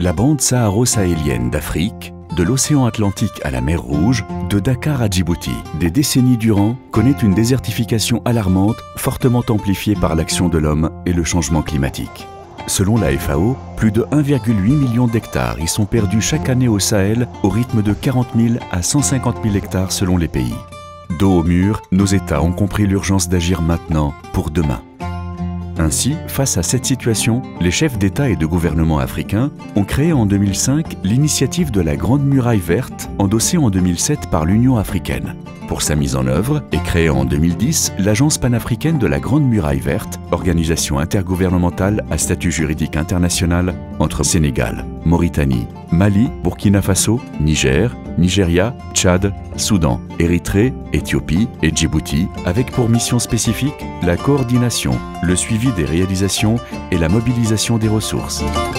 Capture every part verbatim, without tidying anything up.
La bande saharo-sahélienne d'Afrique, de l'océan Atlantique à la mer Rouge, de Dakar à Djibouti, des décennies durant, connaît une désertification alarmante, fortement amplifiée par l'action de l'homme et le changement climatique. Selon la F A O, plus de un virgule huit million d'hectares y sont perdus chaque année au Sahel au rythme de quarante mille à cent cinquante mille hectares selon les pays. Dos au mur, nos États ont compris l'urgence d'agir maintenant pour demain. Ainsi, face à cette situation, les chefs d'État et de gouvernement africains ont créé en deux mille cinq l'initiative de la Grande Muraille Verte, endossée en deux mille sept par l'Union africaine. Pour sa mise en œuvre, est créée en deux mille dix l'Agence panafricaine de la Grande Muraille Verte, organisation intergouvernementale à statut juridique international entre Sénégal, Mauritanie, Mali, Burkina Faso, Niger, Nigeria, Tchad, Soudan, Érythrée, Éthiopie et Djibouti, avec pour mission spécifique la coordination, le suivi des réalisations et la mobilisation des ressources.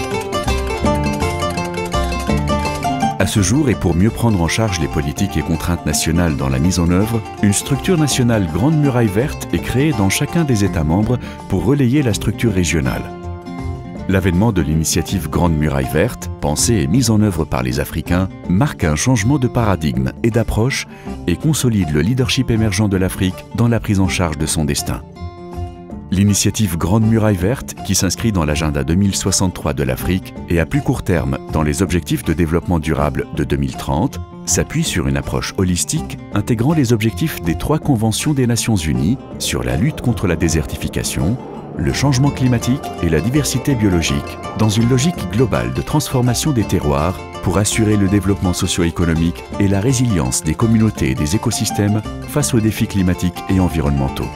À ce jour, et pour mieux prendre en charge les politiques et contraintes nationales dans la mise en œuvre, une structure nationale Grande Muraille Verte est créée dans chacun des États membres pour relayer la structure régionale. L'avènement de l'initiative Grande Muraille Verte, pensée et mise en œuvre par les Africains, marque un changement de paradigme et d'approche et consolide le leadership émergent de l'Afrique dans la prise en charge de son destin. L'initiative Grande Muraille Verte, qui s'inscrit dans l'agenda deux mille soixante-trois de l'Afrique et à plus court terme dans les objectifs de développement durable de deux mille trente, s'appuie sur une approche holistique intégrant les objectifs des trois conventions des Nations Unies sur la lutte contre la désertification, le changement climatique et la diversité biologique, dans une logique globale de transformation des terroirs pour assurer le développement socio-économique et la résilience des communautés et des écosystèmes face aux défis climatiques et environnementaux.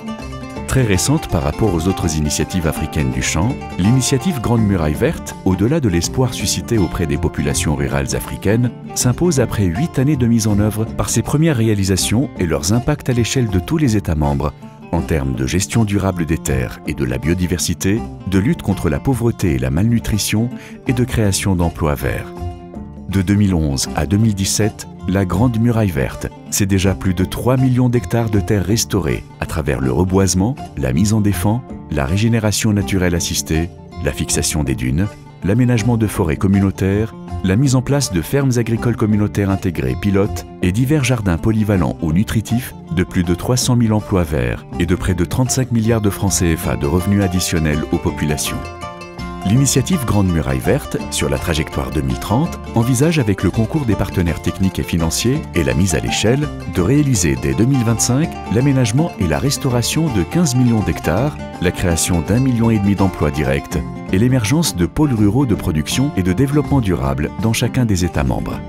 Très récente par rapport aux autres initiatives africaines du champ, l'initiative Grande Muraille Verte, au-delà de l'espoir suscité auprès des populations rurales africaines, s'impose après huit années de mise en œuvre par ses premières réalisations et leurs impacts à l'échelle de tous les États membres, en termes de gestion durable des terres et de la biodiversité, de lutte contre la pauvreté et la malnutrition et de création d'emplois verts. De deux mille onze à deux mille dix-sept, la Grande Muraille Verte, c'est déjà plus de trois millions d'hectares de terres restaurées à travers le reboisement, la mise en défend, la régénération naturelle assistée, la fixation des dunes, l'aménagement de forêts communautaires, la mise en place de fermes agricoles communautaires intégrées pilotes et divers jardins polyvalents ou nutritifs de plus de trois cent mille emplois verts et de près de trente-cinq milliards de francs C F A de revenus additionnels aux populations. L'initiative Grande Muraille Verte, sur la trajectoire deux mille trente, envisage avec le concours des partenaires techniques et financiers et la mise à l'échelle de réaliser dès deux mille vingt-cinq l'aménagement et la restauration de quinze millions d'hectares, la création d'un million et demi d'emplois directs et l'émergence de pôles ruraux de production et de développement durable dans chacun des États membres.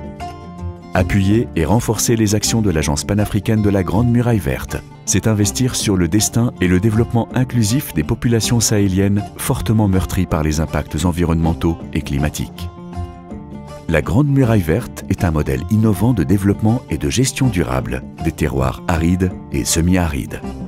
Appuyer et renforcer les actions de l'Agence panafricaine de la Grande Muraille Verte, c'est investir sur le destin et le développement inclusif des populations sahéliennes fortement meurtries par les impacts environnementaux et climatiques. La Grande Muraille Verte est un modèle innovant de développement et de gestion durable des terroirs arides et semi-arides.